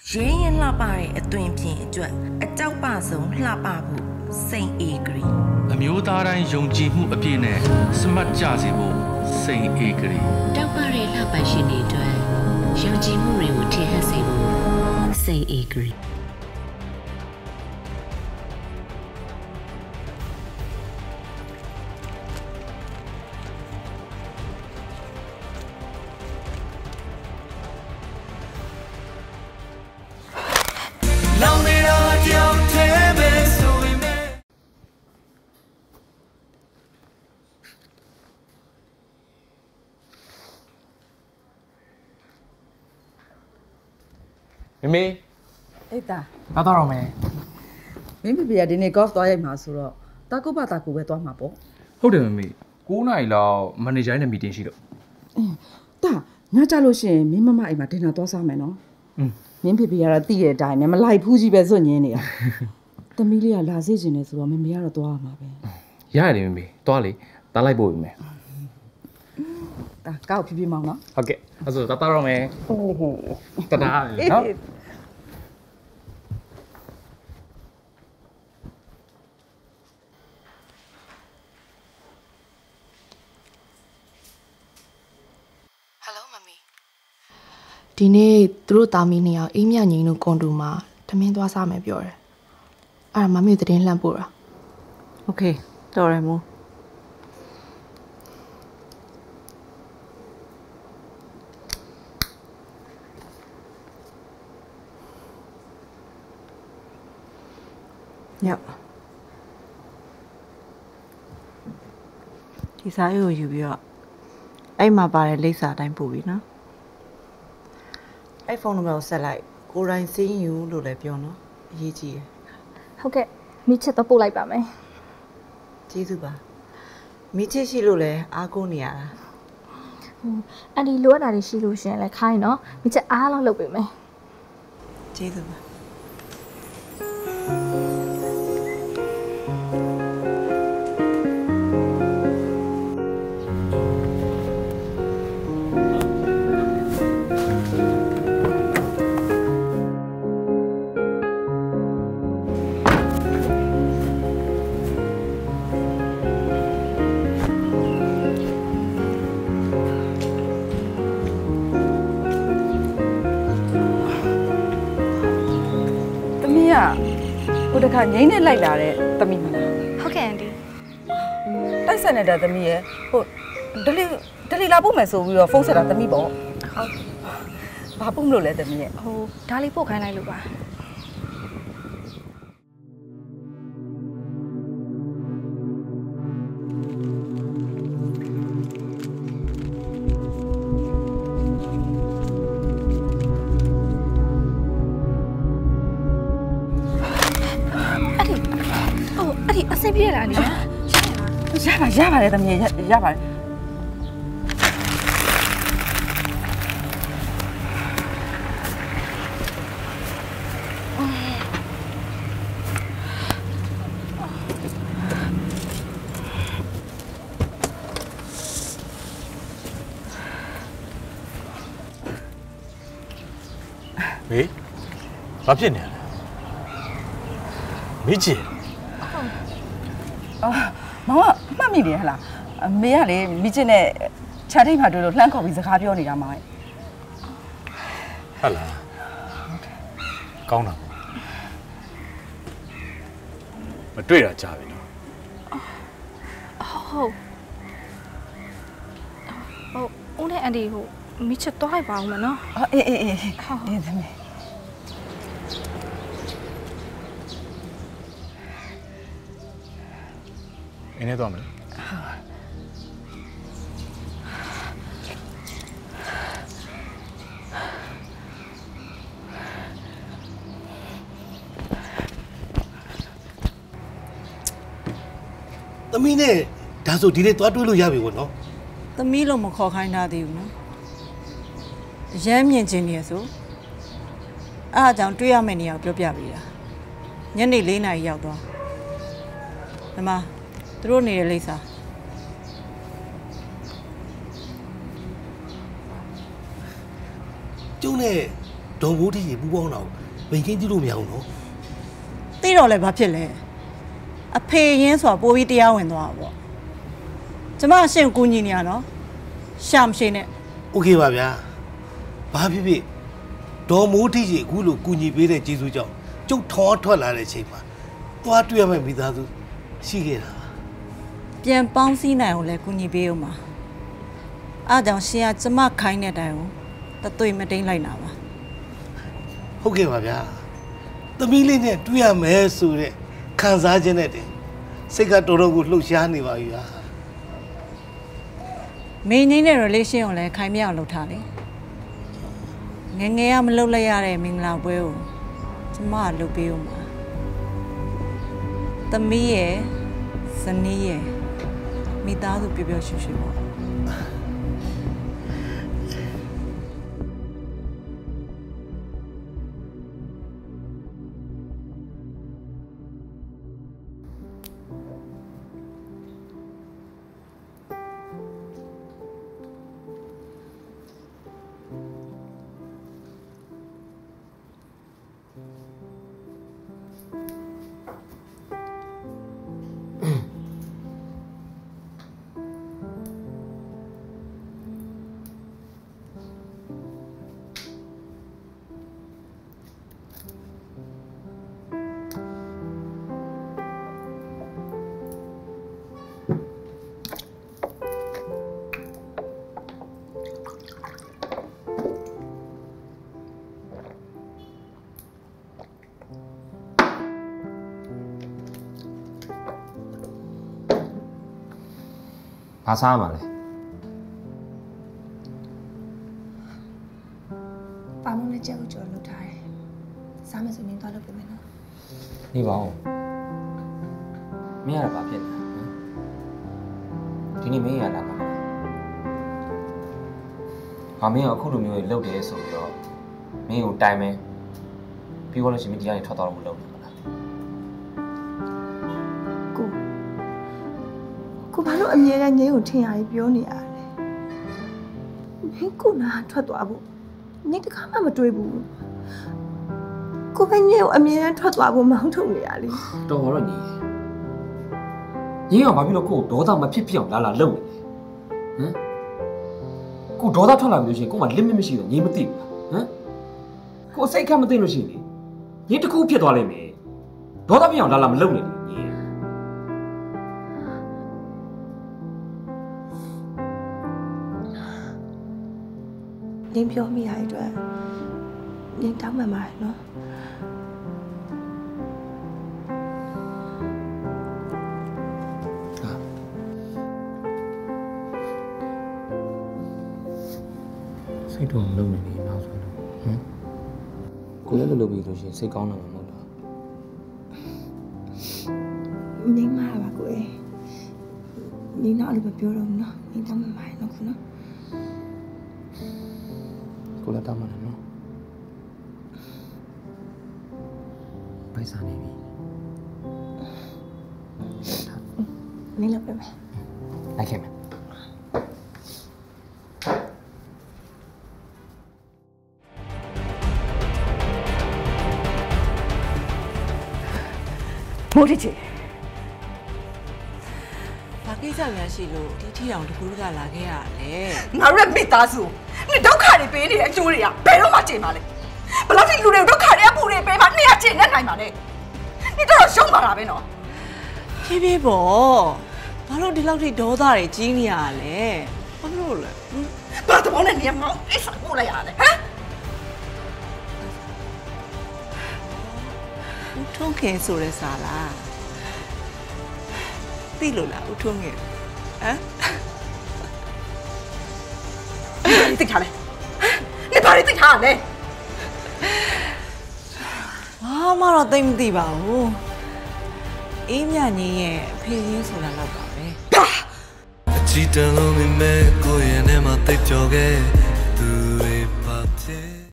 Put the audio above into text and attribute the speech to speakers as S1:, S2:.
S1: ရွေးရင်လှပတဲ့အသွင်ပြင်အတွက်အကြောက်ပဆုံးလှပဖို့စိန်အေဂရီ
S2: အမျိုးသားတိုင်းယုံကြည်မှုအပြည့်နဲ့စမတ်ကြစေဖို့စိန်အေဂရီ
S3: တောက်ပတဲ့လှပရှင်တွေအတွက်ယုံကြည်မှုတွေကိုထင်ဟပ်စေဖို့စိန်အေဂရီ
S4: မေ
S5: အေးတာ
S4: တော့တော့မယ်
S5: မင်းပြပြဒီနေ့ golf သွားရိုက်မှာဆိုတော့တာကုပတာကုပဲသွားမှာပေါ့
S4: ဟုတ်တယ်မေ9 နာရီလောက်မန်နေဂျာနဲ့မီတင်ရှိတော့
S5: တာငါကြလို့ရှိရင်မင်းမမအိမ်မှာဒင်နာသွားစားမယ်နော်မင်းပြပြကတော့တည့်ရဲ့အတိုင်းနဲ့မလိုက်ဖူးကြီးပဲစွန့်ညင်းနေတာသမီးလေးကလာစေချင်တယ်ဆိုတော့မမေကတော့သွားရမှာပဲ
S4: ရတယ်မေသွားလေတားလိုက်ပို့ပြီမေ
S5: တာကောက်ဖြည်းဖြည်းမောင်းနော်
S4: ဟုတ်ကဲ့အဲ့ဆိုတာတော့မယ်တတားနော်
S6: ဒီနေ့သူတို့တာမီးနေအောင်အေးမြငိမ့်တို့ကွန်တူမှာထမင်းသွားစားမယ်ပြောတယ်အဲ့ဒါမမေသတင်းလှမ်းပို့တာ
S5: โอเคတော်ရမို့ညဒီစာရေးကိုယူပြီးတော့အဲ့မှာပါတဲ့လိပ်စာအတိုင်းပို့ပြီနော်အဲ့ဖုန်းနံပါတ်ကိုဆက်လိုက်ကိုရိုင်းစင်းယူလို့လည်းပြောနော်အရေးကြီးတယ်
S7: ဟုတ်ကဲ့မိချစ်တော့ပို့လိုက်ပါမယ်
S5: ကျေးဇူးပါမိချစ်ရှိလို့လည်းအားကိုးနေရတာ
S7: အန်ဒီလိုအပ်တာတွေရှိလို့ရှင်လည်းခိုင်းနော်မိချစ်အားလောက်လုပ်ပေးမယ်
S5: ကျေးဇူးပါကိုတခါငိမ့်နဲ့လိုက်လာတဲ့သမီးမလား
S7: ဟုတ်ကဲ့အန်တီ
S5: တိုက်ဆက်နေတဲ့သမီးရဲ့ဟုတ်ဒလီလာပို့မယ်ဆိုပြီးတော့ဖုန်းဆက်တာသမီးပေါ့ဟုတ်ဘာပို့မလို့လဲသမီးရဲ့
S7: ဟိုဒါလေးပို့ခိုင်းလိုက်လို့ပါအဆင်ပြေလားအနီ
S5: ရပါတယ်သမီးရပါတယ်
S8: မေဘာဖြစ်နေလဲမေးချင်
S5: မောင်ကမှတ်မိတယ်ဟလားမေကလေမိချစ်နဲ့ခြာထိတ်မှတွေ့လို့လှမ်းခေါ်ပြီးစကားပြောနေတာမောင်
S8: ဟုတ်လားကောင်းတာမတွေ့တာကြာပြီနော်
S7: ဟုတ်ဦးနဲ့အန်ဒီဟိုမိချစ်သွားလိုက်ပါဦးမနော်
S5: အေးသမီး
S8: အင်းနဲ့တော့မလဲ
S9: သမီးနဲ့ဒါဆိုဒီနေ့သွားတွေ့လို့ရပြီပေါ့နော်
S5: သမီးလို့မခေါ်ခိုင်းတာသေးဘူးနော်ရမ်းမြင်ချင်းနေရဆိုအားကြောင့်တွေ့ရမယ့်နေရာကိုပြောပြပေးတာညနေ4 နာရီရောက်သွားဒီမှာသူတို့နေတဲ့လိပ်စာ
S9: ကျုံနဲ့ဒေါ်မိုးတီကြီးပူပေါင်းတော့မင်းချင်းကြည့်လို့မရဘူးနော်
S5: သိတော့လည်းဘာဖြစ်လဲအဖေရင်းဆိုတာပိုးပြီးတရားဝင်သွားတာပေါ့ကျမအရှင်ကူညီနေရနော်ရှာမရှိနဲ့
S9: โอเคပါဗျာဘာဖြစ်ဖြစ်ဒေါ်မိုးတီကြီးအခုလိုကူညီပေးတဲ့ကျေးဇူးကြောင့်ကျုပ်ထောင်းထွက်လာတဲ့အချိန်မှာသွားတွေ့ရမယ့်မိသားစုရှိခဲ့တာ
S5: ပြန်ပေါင်းစည်းနိုင်အောင်လဲကူညီပေးဦးမှာအားကြောင့်ရှင်ကကျမခိုင်းတဲ့တိုင်ကိုတသွေးမတိန်လိုက်တာပါ
S9: ဟုတ်ကဲ့ပါဗျာသမီးလေးနဲ့တွေ့ရမယ်ဆိုတဲ့ခံစားခြင်းနဲ့တင်စိတ်ကတော်တော်ကိုလှုပ်ရှားနေပါပြီဗျာ
S5: မင်းကြီးနဲ့ relation ကိုလည်းခိုင်မြအောင်လုပ်ထားလေငယ်ငယ်ကမလုပ်လိုက်ရတဲ့မင်္ဂလာပွဲကိုကျမကလုပ်ပေးဦးမှာသမီးရဲ့ဇနီးရဲ့မိသားစုပျော်ပျော်ရွှင်ရွှင်ပေါ့
S10: ဘာစားမှာလဲ
S6: ပါမုန်းနဲ့ကြက်ဥကျော်လုပ်ထားတယ်စားမယ်ဆိုရင်သွားလုပ်ပေးမယ်နော်
S10: နေပါဦးမင်းရတာဘာဖြစ်လဲဒီနေ့မင်းရလာမှာမင်းကအခုလိုမျိုးလုပ်တယ်ဆိုပြီးတော့မင်းကိုတိုင်မယ်ပြီးတော့လို့ရှိရင်ဒီကနေထွက်သွားလို့မလုပ်ဘူးလား
S6: ကိုဘာလို့အမြဲတမ်းငင်းကိုထင်ရပြီးပြောနေရလဲမင်းကိုနာထွက်သွားဖို့ငင်းတခါမှမတွေးဘူးကိုပဲငင်းကိုအမြဲတမ်းထွက်သွားဖို့မောင်းထုတ်နေရလေ
S10: တော်တော့ညီကဘာဖြစ်လို့ကိုယ်ဒေါသမဖြစ်ဖြစ်အောင်လာလုပ်နေလဲဟမ်ကိုဒေါသထွက်လာပြီလို့ရှိရင်ကိုယ်က limit မရှိတော့ညီမသိဘူးဟမ်ကိုစိတ်ခတ်မသိလို့ရှိရင်ညီတစ်ခုဖြစ်သွားလိမ့်မယ်ဒေါသဖြစ်အောင်လာမလုပ်နဲ့ညီ
S6: နင်းပြောမိရတဲ့အတွက်နင်းတောင်းမှန်ပါတယ်နော်
S10: စိတ်တော့လုံးနေပြီနောက်ဆိုတော့ဟမ်ကိုလည်းလုပ်ပြီးလို့ရှိရင်စိတ်ကောင်းလာမှာမဟုတ်လား
S6: နင်းမှာပါကိုယ်နင်းတော့လည်းမပြောတော့ဘူးနော်နင်းတောင်းမှန်ပါတယ်နော်ခုနော်
S10: ကိုလည်းတောင်းမှလည်းနော်ပိုက်စားနေပြီ
S6: နင်းလုပ်ပေးမယ်
S10: လိုက်ခဲ့မယ်
S5: မိုးတီချီဘာကိစ္စများရှိလို့ဒီထီအောင်တကူကလာခဲ့ရတယ်ငါတို့ရဲ့မိသားစုနေဒုက္ခတွေပေးနေတဲ့အကျိုးတွေကဘယ်တော့မှကျင်ပါလဲဘယ်လောက်ထိလူတွေဒုက္ခတွေအပူတွေပေးမှနေရကျင်နေနိုင်ပါလဲနေတော့ရှုံးပါတာပဲနော်ဖြည်းဖြည်းပေါ့ဘာလို့ဒီလောက်ထိဒေါသတွေကြီးနေရလဲဘာလို့လဲဘာတော့နဲ့နေမှာအိဆာပို့လိုက်ရတယ်ဟမ်ဦးထုံးခင်ဆိုတဲ့စာလားသိလို့လားဦးထုံးခင်ဟမ်သိထားလဲနေပါလေသိထားလဲဘာမှတော့သိမသိပါဘူးအေးမြညီရဲ့အဖေရင်းဆိုတာတော့ပါပဲ
S11: အချီတလုံးမိမဲ့ကိုရဲ့နဲ့မှတိတ်ကြော်ခဲ့